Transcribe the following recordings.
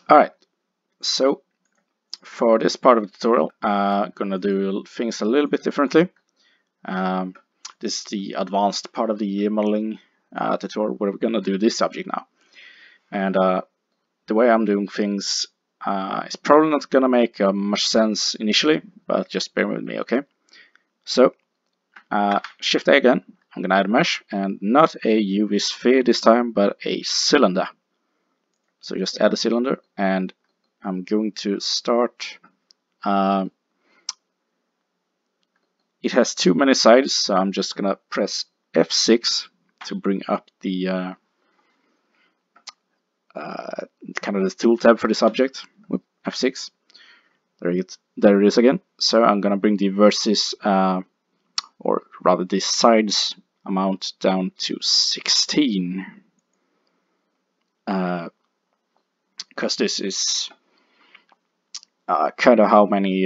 Alright, so for this part of the tutorial, I'm gonna do things a little bit differently. This is the advanced part of the modeling tutorial where we're gonna do this subject now. And the way I'm doing things is probably not gonna make much sense initially, but just bear with me, okay? So, Shift A again, I'm gonna add a mesh, and not a UV sphere this time, but a cylinder. So just add a cylinder, and I'm going to start. It has too many sides, so I'm just gonna press F6 to bring up the kind of the tool tab for this object with F6. There it is again. So I'm gonna bring the vertices, or rather the sides amount down to 16. Because this is kind of how many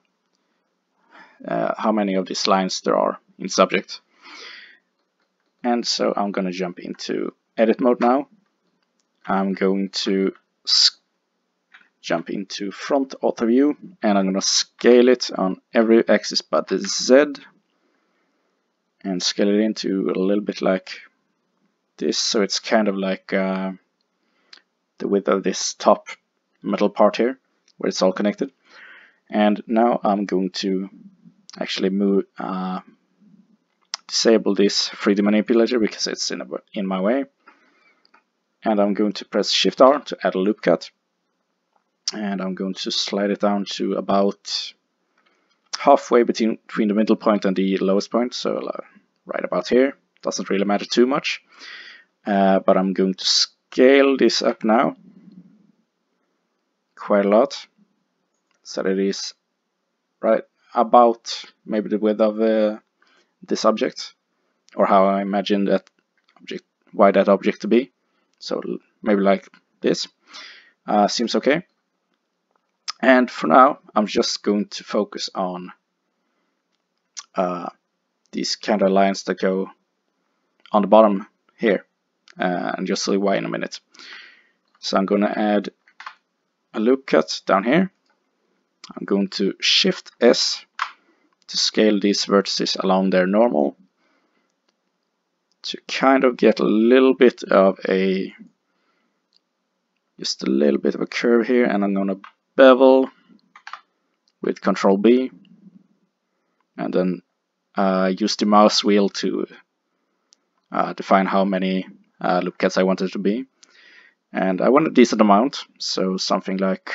of these lines there are in subject. And so I'm going to jump into edit mode now. I'm going to jump into front auto view, and I'm going to scale it on every axis but the Z, and scale it into a little bit like this, so it's kind of like the width of this top metal part here, where it's all connected. And now I'm going to actually move, disable this 3D manipulator because it's in my way. And I'm going to press Shift R to add a loop cut. And I'm going to slide it down to about halfway between the middle point and the lowest point, so right about here. Doesn't really matter too much. But I'm going to scale this up now quite a lot, so that it is right about maybe the width of this object, or how I imagine that object to be. So maybe like this. Seems okay. And for now, I'm just going to focus on these kind of lines that go on the bottom here, and you'll see why in a minute. So I'm going to add a loop cut down here. I'm going to Shift S to scale these vertices along their normal to kind of get a little bit of just a little bit of a curve here, and I'm going to bevel with Control B, and then use the mouse wheel to define how many loop cuts I want it to be. And I want a decent amount, so something like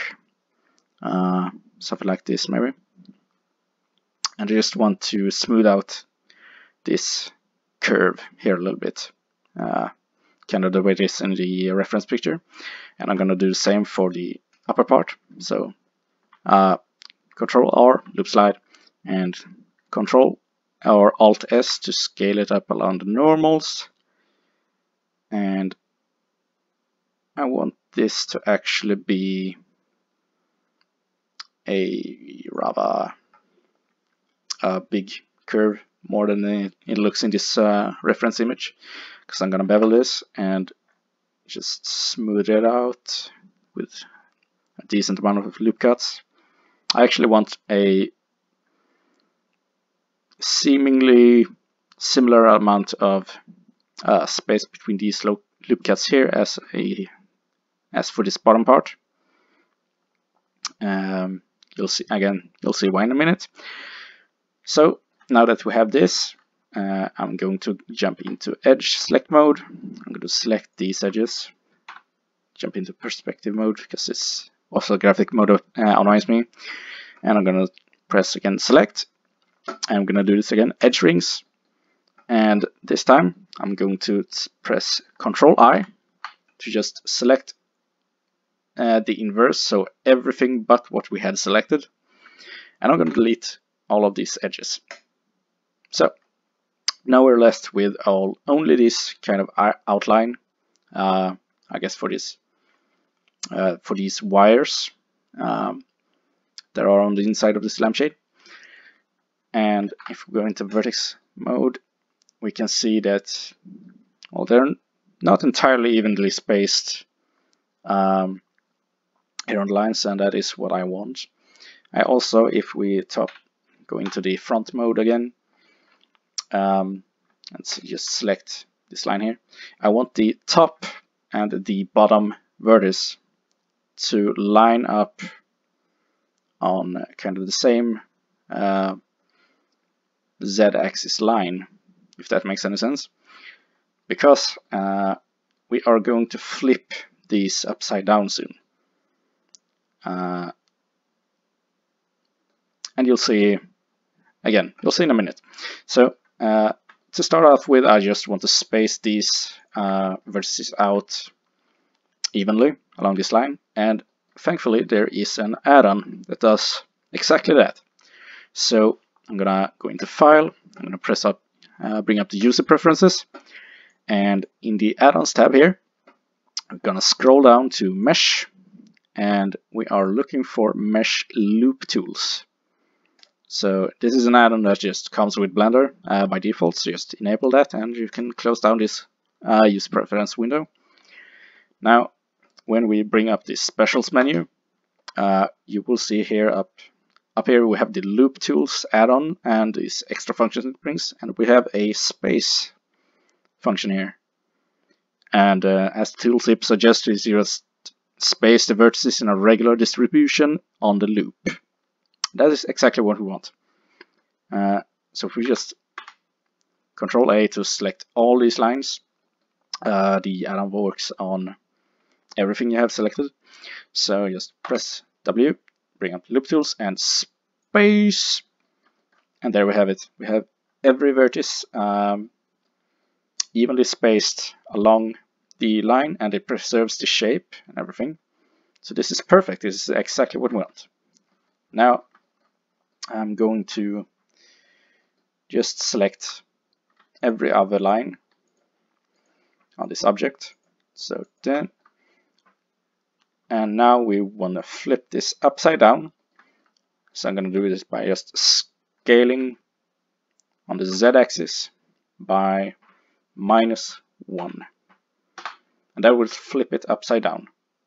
this maybe. And I just want to smooth out this curve here a little bit, kind of the way it is in the reference picture. And I'm going to do the same for the upper part. So Control R, loop slide, and Control or Alt S to scale it up along the normals. And I want this to actually be a rather big curve, more than it looks in this reference image, because I'm gonna bevel this and just smooth it out with a decent amount of loop cuts. I actually want a seemingly similar amount of space between these loop cuts here as for this bottom part. You'll see why in a minute. So now that we have this, I'm going to jump into edge select mode. I'm going to select these edges, jump into perspective mode because this also graphic mode annoys me, and I'm going to press again select. I'm going to do this again, edge rings, and this time I'm going to press Control I to just select the inverse, so everything but what we had selected, and I'm going to delete all of these edges. So now we're left with only this kind of outline, I guess, for these wires that are on the inside of this lampshade. And if we go into vertex mode, we can see that, well, they're not entirely evenly spaced here on the lines, and that is what I want. I also, if we go into the front mode again, let's just select this line here. I want the top and the bottom vertex to line up on kind of the same z-axis line, if that makes any sense, because we are going to flip these upside down soon. And you'll see, again, you'll see in a minute. So to start off with, I just want to space these vertices out evenly along this line, and thankfully there is an add-on that does exactly that. So I'm gonna go into File, I'm gonna press up, bring up the user preferences, and in the add-ons tab here, I'm gonna scroll down to Mesh, and we are looking for Mesh Loop Tools. So this is an add-on that just comes with Blender by default, so just enable that and you can close down this user preference window. Now, when we bring up this specials menu, you will see here up here we have the Loop Tools add-on and this extra function it brings, and we have a space function here. And as the tooltip suggests, you just space the vertices in a regular distribution on the loop. That is exactly what we want. So if we just Control A to select all these lines, the add-on works on everything you have selected. So just press W, bring up Loop Tools and space, and there we have it. We have every vertex evenly spaced along the line, and it preserves the shape and everything. So this is perfect. This is exactly what we want. Now I'm going to just select every other line on this object. So then, and now we want to flip this upside down. So I'm going to do this by just scaling on the z-axis by -1. And that will flip it upside down.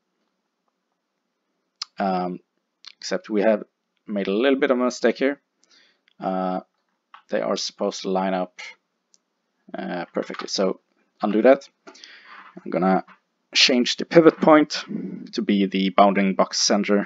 Except we have made a little bit of a mistake here. They are supposed to line up perfectly. So undo that. I'm gonna change the pivot point to be the bounding box center.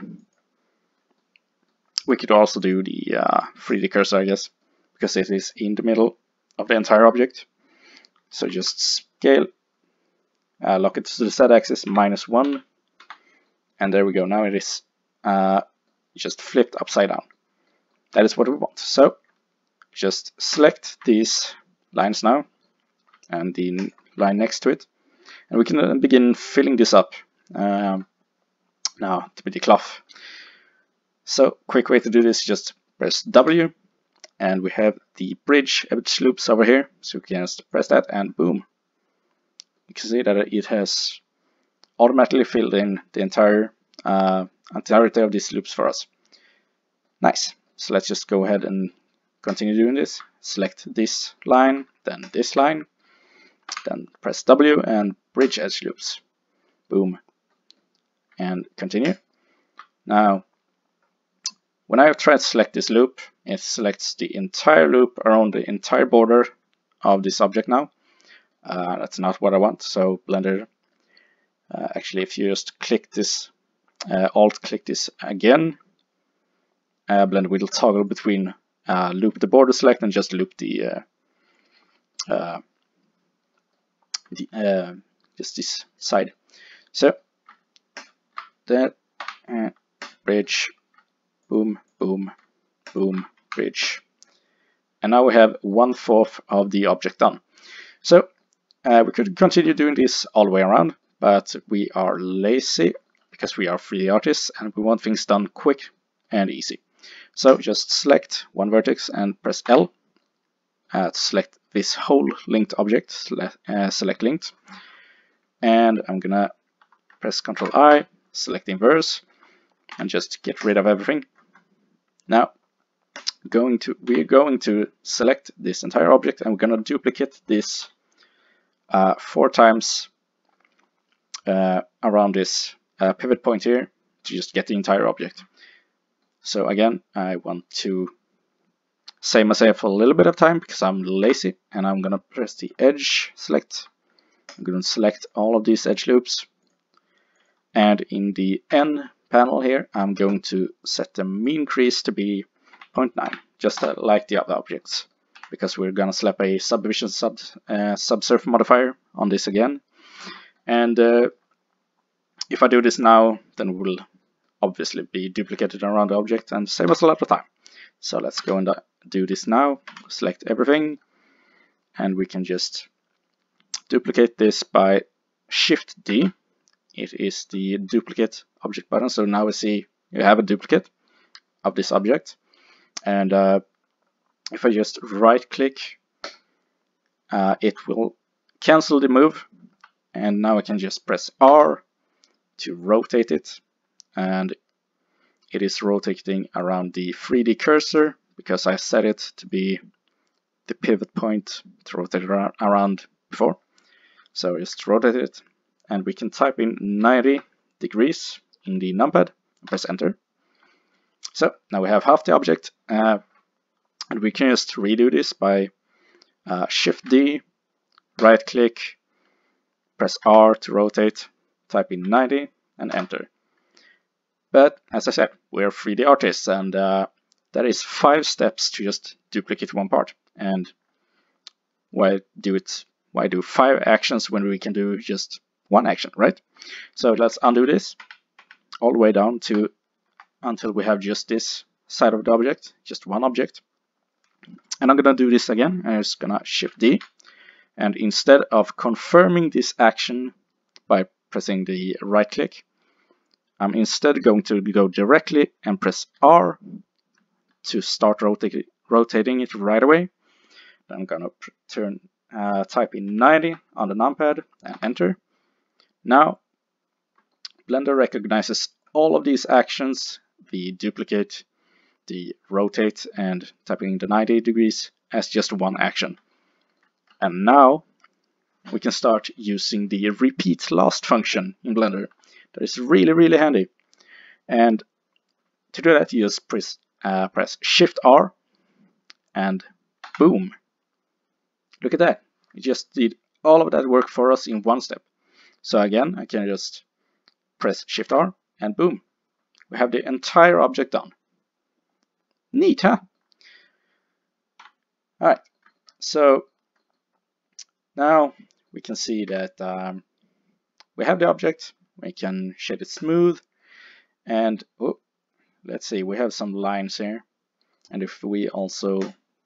We could also do the 3D cursor, I guess, because it is in the middle of the entire object. So just scale, lock it to the z-axis -1, and there we go. Now it is just flipped upside down. That is what we want. So just select these lines now and the line next to it, and we can begin filling this up now to be the cloth. So quick way to do this, just press W, and we have the bridge edge loops over here, so we can just press that and boom, you can see that it has automatically filled in the entire entirety of these loops for us. Nice. So let's just go ahead and continue doing this. Select this line, then this line, then press W and bridge edge loops. Boom. And continue. Now, when I try to select this loop, it selects the entire loop around the entire border of this object now. That's not what I want. So Blender, actually, if you just click this, Alt-click this again, Blender will toggle between loop the border select and just loop the just this side. So that bridge, boom, boom, boom, bridge, and now we have 1/4 of the object done. So we could continue doing this all the way around, but we are lazy because we are 3D artists and we want things done quick and easy. So just select one vertex and press L to select this whole linked object, select linked, and I'm gonna press Ctrl I, select inverse, and just get rid of everything. Now we're going to select this entire object and we're gonna duplicate this 4 times around this pivot point here to just get the entire object. So again, I want to save myself a little bit of time because I'm lazy, and I'm gonna press the edge select. I'm gonna select all of these edge loops, and in the N panel here, I'm going to set the mean crease to be 0.9, just like the other objects, because we're gonna slap a subdivision subsurf modifier on this again. And if I do this now, then it will obviously be duplicated around the object and save us a lot of time. So let's go and do this now. Select everything, and we can just duplicate this by Shift D. It is the duplicate object button. So now we see you have a duplicate of this object. And if I just right click, it will cancel the move. And now I can just press R to rotate it. And it is rotating around the 3D cursor because I set it to be the pivot point to rotate around before. So just rotate it, and we can type in 90 degrees in the numpad and press enter. So now we have half the object, and we can just redo this by Shift D, right click, press R to rotate, type in 90 and enter. But as I said, we're 3D artists, and that is 5 steps to just duplicate one part. And why do 5 actions when we can do just 1 action, right? So let's undo this all the way down to until we have just this side of the object, just one object. And I'm gonna do this again. I'm just gonna Shift D, and instead of confirming this action by pressing the right click, I'm instead going to go directly and press R to start rotating it right away. I'm gonna type in 90 on the numpad and enter. Now Blender recognizes all of these actions, the duplicate, the rotate, and typing in the 90 degrees as just one action. And now we can start using the repeat last function in Blender. That is really handy. And to do that, you just press Shift R, and boom. Look at that. It just did all of that work for us in one step. So again, I can just press Shift R, and boom. We have the entire object done. Neat, huh? Alright, so now we can see that we have the object. We can shade it smooth, and let's see, we have some lines here. And if we also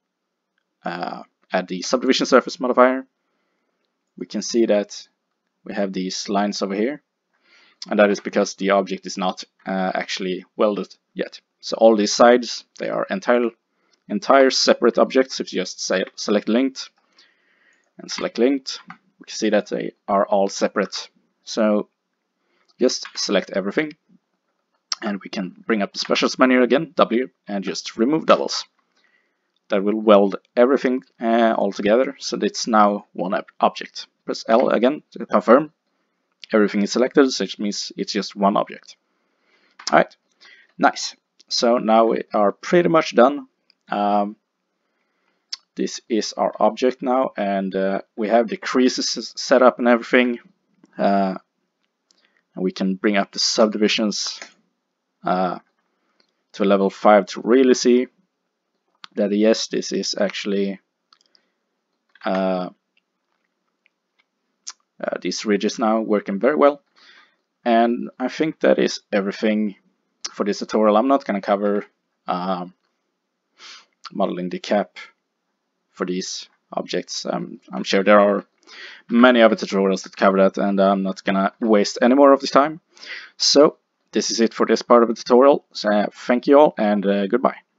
add the subdivision surface modifier, we can see that we have these lines over here, and that is because the object is not actually welded yet. So all these sides, they are entire separate objects. If you just select linked and select linked, we can see that they are all separate. So just select everything, and we can bring up the specials menu again, W, and just remove doubles. That will weld everything all together, so it's now one object. Press L again to confirm. Everything is selected, so it means it's just one object. Alright, nice. So now we are pretty much done. This is our object now, and we have the creases set up and everything. And we can bring up the subdivisions to level 5 to really see that yes, this is actually these ridges now working very well. And I think that is everything for this tutorial. I'm not going to cover modeling the cap for these objects. I'm sure there are many other tutorials that cover that, and I'm not going to waste any more of this time. So this is it for this part of the tutorial. So, thank you all, and goodbye.